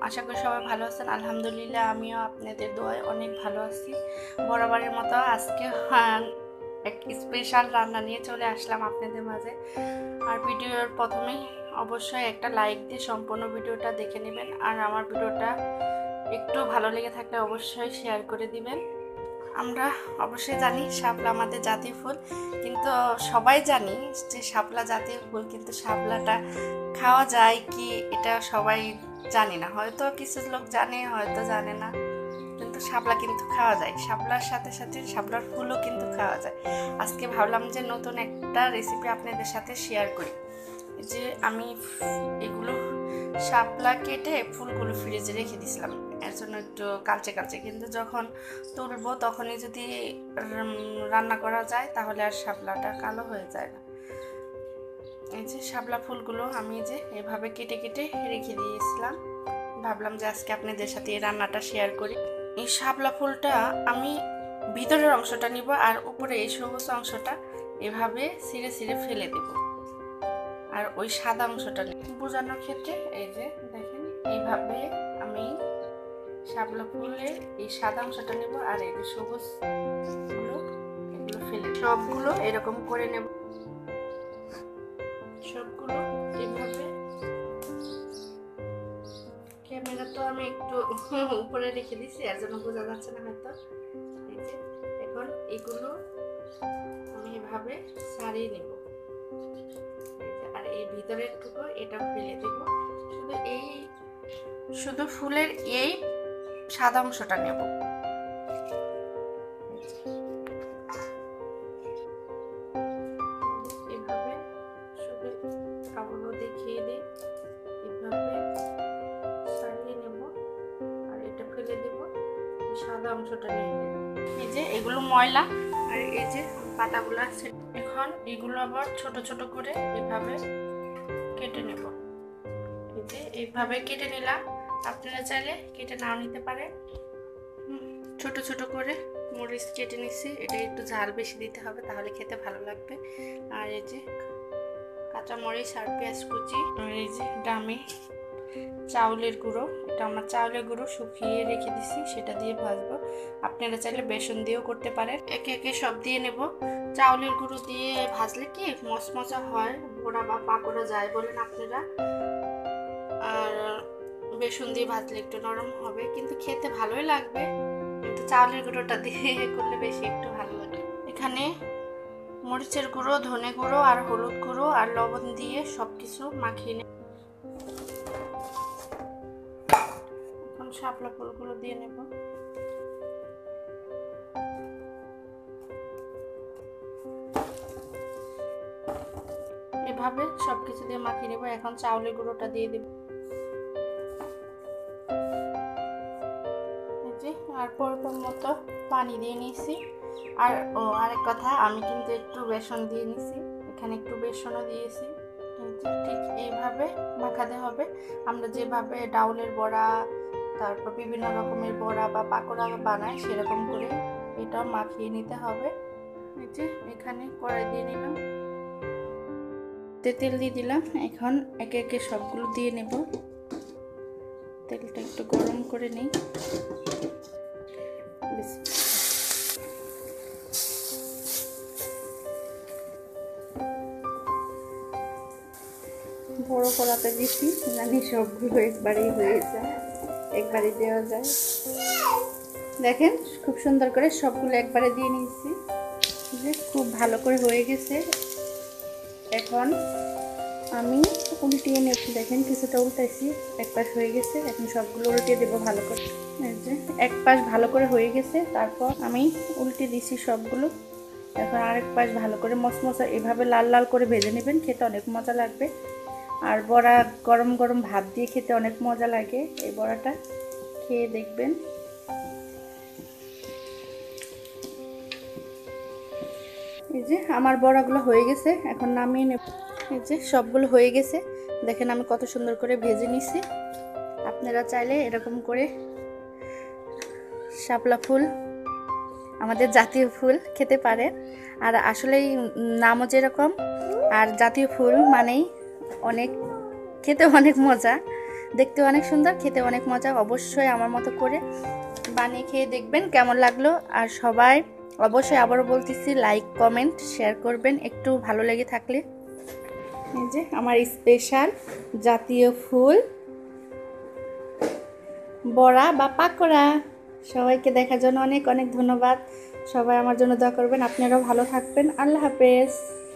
আশা করি সবাই ভালো আছেন। আলহামদুলিল্লাহ আমিও আপনাদের দোয়ায় অনেক ভালো আছি। বরাবরের মতো আজকে এক স্পেশাল রান্না নিয়ে চলে আসলাম আপনাদের মাঝে। আর ভিডিওর প্রথমেই অবশ্যই একটা লাইক দিয়ে সম্পূর্ণ ভিডিওটা দেখে নেবেন। আর আমার ভিডিওটা একটু ভালো লেগে থাকলে অবশ্যই শেয়ার করে দিবেন। আমরা অবশ্যই জানি শাপলা আমাদের জাতীয় ফুল, কিন্তু সবাই জানি যে শাপলা জাতীয় ফুল, কিন্তু শাপলাটা খাওয়া যায় কি এটা সবাই জানি না। হয়তো কিছু লোক জানে, হয়তো জানে না, কিন্তু শাপলা কিন্তু খাওয়া যায়। শাপলার সাথে সাথে শাপলার ফুলও কিন্তু খাওয়া যায়। আজকে ভাবলাম যে নতুন একটা রেসিপি আপনাদের সাথে শেয়ার করি। যে আমি এগুলো শাপলা কেটে ফুলগুলো ফ্রিজে রেখে দিয়েছিলাম, এর জন্য একটু কালচে কালচে, কিন্তু যখন তুলবো তখনই যদি রান্না করা যায় তাহলে আর শাপলাটা কালো হয়ে যায় না। এই যে শাপলা ফুলগুলো আমি যে এভাবে কেটে কেটে রেখে দিয়েছিলাম, ভাবলাম যে আজকে আপনাদের সাথে এই রান্নাটা শেয়ার করি। এই শাপলা ফুলটা আমি ভিতরের অংশটা নিব, আর উপরে এই সবুজ অংশটা এভাবে ছিঁড়ে ছিঁড়ে ফেলে দেব, আর ওই সাদা অংশটা বোঝানোর ক্ষেত্রে এই যে দেখেন এইভাবে আমি শাপলা ফুলের এই সাদা অংশটা নেব, আর এই যে সবুজ গুলো এগুলো ফেলে সবগুলো এরকম করে নেব। সবগুলো এইভাবে, ক্যামেরা তো আমি একটু উপরে রেখে দিছি এর জন্য বোঝা যাচ্ছে না হয়তো। এই যে এখন এগুলো আমি এভাবে ছাড়িয়ে নেব, আর এই ভিতরের টুকু এটা ফেলে দেব। শুধু ফুলের এই সাদা অংশটা নেব। এভাবে শুধু কাপড় দেখিয়ে দিই, এভাবে ছাড়িয়ে নেব আর এটা ফেলে দেব, সাদা অংশটা নিয়ে নেব। এই যে এগুলো ময়লা, আর এই যে পাতাগুলো আছে। এখন এগুলো আবার ছোট ছোট করে এভাবে কেটে নেব। এই যে এইভাবে কেটে নিলাম, আপনারা চাইলে কেটে নাও নিতে পারেন। ছোট ছোট করে মরিচ কেটে নিচ্ছি, এটা একটু ঝাল বেশি দিতে হবে তাহলে খেতে ভালো লাগবে। আর এই যে কাঁচা মরিচ আর পেঁয়াজ কুচি, আর এই যে ডামে চাউলের গুঁড়ো, এটা আমার চাউলের গুঁড়ো শুকিয়ে রেখে দিছি, সেটা দিয়ে ভাজবো। আপনারা চাইলে বেসন দিয়েও করতে পারেন। একে একে সব দিয়ে নেব। চাউলের গুঁড়ো দিয়ে ভাজলে কি মচমচা হয়, বড়া বা পাকোড়া যায় বলেন আপনারা, আর বেসন দিয়ে ভাজলে একটু নরম হবে, কিন্তু খেতে ভালোই লাগবে, কিন্তু চাউলের গুঁড়োটা দিয়ে করলে বেশি একটু ভালো লাগে। এখানে মরিচের গুঁড়ো, ধনে গুঁড়ো আর হলুদ গুঁড়ো আর লবণ দিয়ে সবকিছু মাখিয়ে নেব। এখন শাপলা ফুলগুলো দিয়ে নেব। এভাবে সবকিছু দিয়ে মাখিয়ে নেব। এখন চাউলের গুঁড়োটা দিয়ে দেব, আর পরিমাণ মতো পানি দিয়ে নিয়েছি। আর আরেক কথা, আমি কিন্তু একটু বেসন দিয়ে নিছি, এখানে একটু বেসনও দিয়েছি। ঠিক এইভাবে মাখাতে হবে, আমরা যেভাবে ডাউলের বড়া, তারপর বিভিন্ন রকমের বড়া বা পাকোড়া বানাই সেরকম করে এটা মাখিয়ে নিতে হবে। এই যে এখানে কড়াই দিয়ে নিলাম, তেল দিয়ে দিলাম। এখন একে একে সবগুলো দিয়ে নেব। তেলটা একটু গরম করে নিই। বড় কড়াতে দিচ্ছি, জানি সবগুলো একবারেই হয়ে যায়, একবারে দেওয়া যায়। দেখেন খুব সুন্দর করে সবগুলো একবারে দিয়ে নিয়েছি, খুব ভালো করে হয়ে গেছে। এখন আমি উল্টিয়ে নেব। দেখেন কিছুটা উল্টাইছি, এক পাশ হয়ে গেছে, এখন সবগুলো উল্টিয়ে দেবো ভালো করে। এই যে এক পাশ ভালো করে হয়ে গেছে, তারপর আমি উল্টে দিছি সবগুলো। এখন আরেক পাশ ভালো করে মচমচা এভাবে লাল লাল করে ভেজে নেবেন, খেতে অনেক মজা লাগবে। আর বড়া গরম গরম ভাত দিয়ে খেতে অনেক মজা লাগে। এই বড়াটা খেয়ে দেখবেন। এই যে আমার বড়াগুলো হয়ে গেছে, এখন নামিয়ে নেব। এই যে সবগুলো হয়ে গেছে, দেখেন আমি কত সুন্দর করে ভেজে নিছি। আপনারা চাইলে এরকম করে শাপলা ফুল, আমাদের জাতীয় ফুল, খেতে পারেন। আর আসলেই নামও যেরকম, আর জাতীয় ফুল মানেই অনেক খেতে অনেক মজা। দেখতে অনেক সুন্দর, খেতে অনেক মজা। অবশ্যই আমার মতো করে বানিয়ে খেয়ে দেখবেন কেমন লাগলো। আর সবাই অবশ্যই আবারও বলতেছি, লাইক কমেন্ট শেয়ার করবেন একটু ভালো লেগে থাকলে। এই যে আমার স্পেশাল জাতীয় ফুল বড়া বা পাকোড়া। সবাইকে দেখার জন্য অনেক অনেক ধন্যবাদ। সবাই আমার জন্য দোয়া করবেন। আপনারাও ভালো থাকবেন। আল্লাহ হাফেজ।